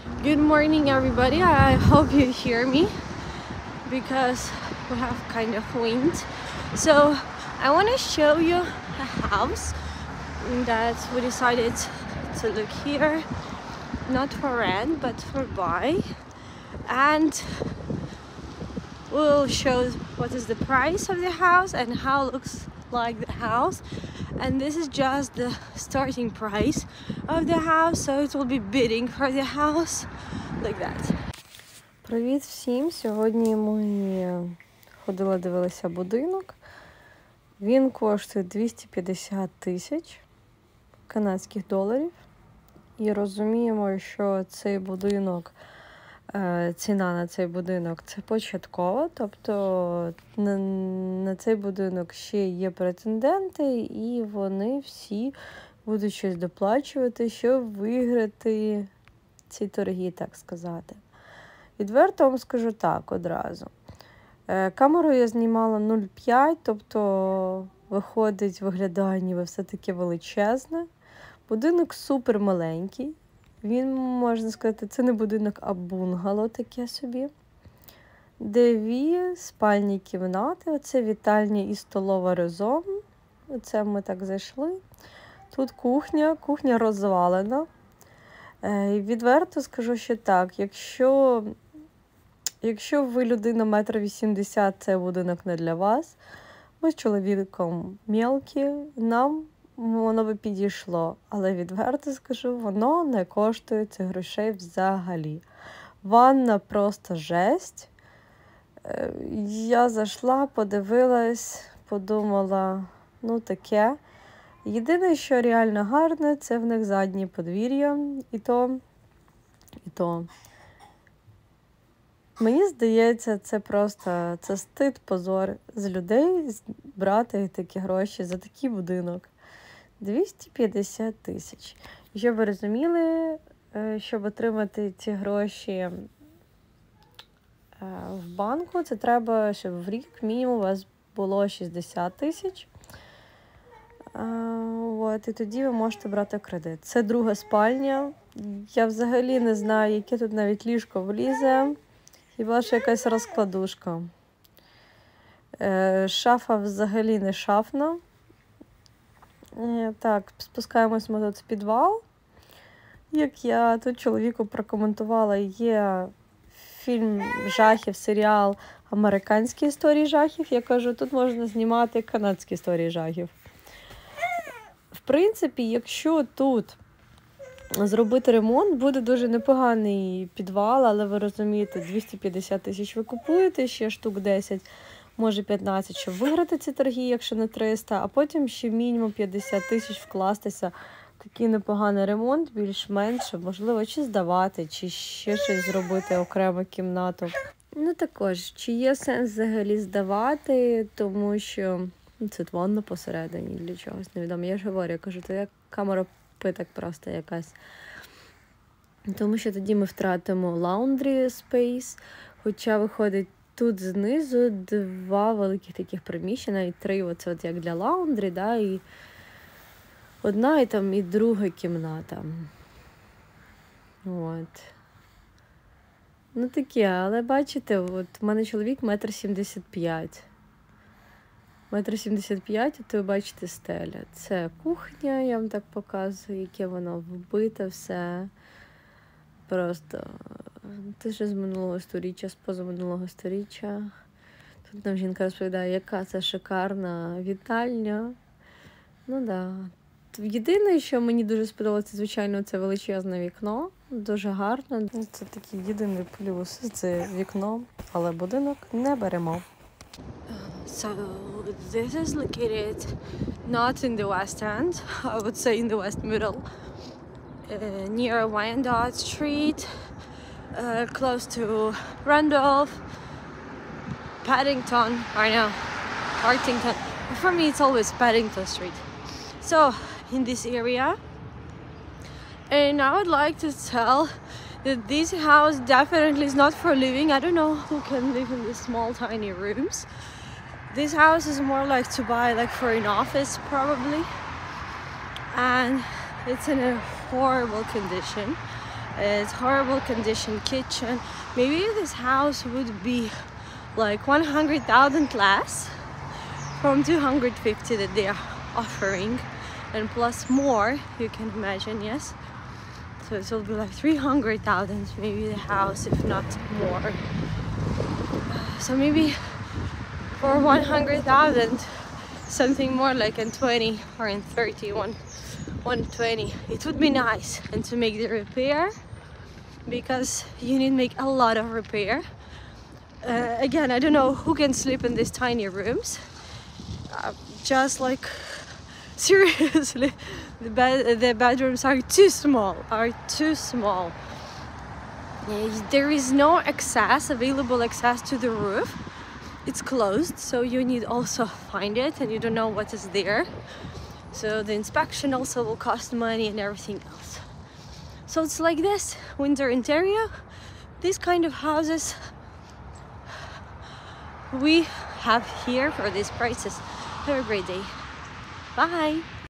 Good morning, everybody. I hope you hear me because we have kind of wind. So I want to show you a house that we decided to look here, not for rent but for buy, and we'll show what is the price of the house and how it looks like the house. And this is just the starting price of the house, so it will be bidding for the house like that. Привіт всім! Сьогодні ми ходили, дивилися будинок. Він коштує 250 тисяч канадських доларів. І розуміємо, що цей будинок, ціна на цей будинок це початкова, тобто на цей будинок ще є претенденти, і вони всі будуть щось доплачувати, щоб виграти ці торги, так сказати. Відверто вам скажу так одразу. Камеру я знімала 0,5, тобто виглядає ніби все-таки величезне. Будинок супер маленький. Він, можна сказати, це не будинок, а бунгало таке собі. Дві спальні кімнати, оце вітальня і столова разом. Оце ми так зайшли. Тут кухня розвалена. Відверто скажу, що так, якщо ви людина 1,80 м, це будинок не для вас. Ми з чоловіком мілкі, нам воно би підійшло. Але відверто скажу, воно не коштує цих грошей взагалі. Ванна просто жесть. Я зайшла, подивилась, подумала, ну таке. Єдине, що реально гарне, це в них заднє подвір'я. І то. Мені здається, це просто стид, позор з людей брати такі гроші за такий будинок. 250 тисяч. Щоб ви розуміли, щоб отримати ці гроші в банку, це треба, щоб в рік мінімум у вас було 60 тисяч. І тоді ви можете брати кредит. Це друга спальня. Я взагалі не знаю, яке тут навіть ліжко влізе. Хіба що якась розкладушка. Шафа взагалі не шафна. Так, спускаємось ми тут в підвал. Як я тут чоловіку прокоментувала, є фільм жахів, серіал «Американські історії жахів». Я кажу, тут можна знімати канадські історії жахів. В принципі, якщо тут зробити ремонт, буде дуже непоганий підвал, але ви розумієте, 250 тисяч ви купуєте, ще штук 10, може 15, щоб виграти ці торги, якщо не 300, а потім ще мінімум 50 тисяч вкластися. Такий непоганий ремонт, більш-менш, можливо, чи здавати, чи ще щось зробити, окрему кімнату. Ну також, чи є сенс взагалі здавати, тому що це ванна посередині для чогось, невідомо. Я ж говорю, я кажу, це як камера питок просто якась. Тому що тоді ми втратимо laundry space, хоча виходить тут знизу два великих таких приміщення, і три, оце от як для лаундрі, да, і одна і там і друга кімната. От. Ну таке, але бачите, от в мене чоловік 1,75 м. 1,75 м, от ви бачите стеля. Це кухня, я вам так показую, яке воно вбите все. Просто це ще з минулого сторіччя, з позаминулого сторіччя. Тут нам жінка розповідає, яка це шикарна вітальня. Ну да. Єдине, що мені дуже сподобалося, звичайно, це величезне вікно. Дуже гарно. Це такий єдиний плюс. Це вікно, але будинок не беремо. So this is located not in the West End, I would say in the West Middle, near Wyandotte Street, close to Randolph, Paddington, I know, Hartington. For me it's always Paddington Street. So in this area, and I would like to tell that this house definitely is not for living. I don't know who can live in these small tiny rooms. This house is more like to buy like for an office probably, and it's in a horrible condition. It's horrible condition kitchen. Maybe this house would be like 100,000 less from 250 that they are offering, and plus more, you can imagine, yes. So it will be like 300,000 maybe the house, if not more. So maybe for 100,000, something more like in 20 or in 30, 120, it would be nice. And to make the repair, because you need to make a lot of repair. Again, I don't know who can sleep in these tiny rooms. Just like, seriously, the bedrooms are too small, There is no available access to the roof. It's closed, so you need also find it, and you don't know what is there. So the inspection also will cost money and everything else. So it's like this, Windsor, Ontario. These kind of houses we have here for these prices. Have a great day. Bye.